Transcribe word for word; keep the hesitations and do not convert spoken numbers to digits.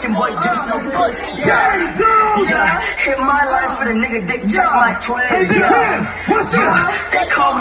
fucking boy, you so pussy. Yeah, yeah. Hit my line for the nigga, dick check my twin. Yeah, yeah. They call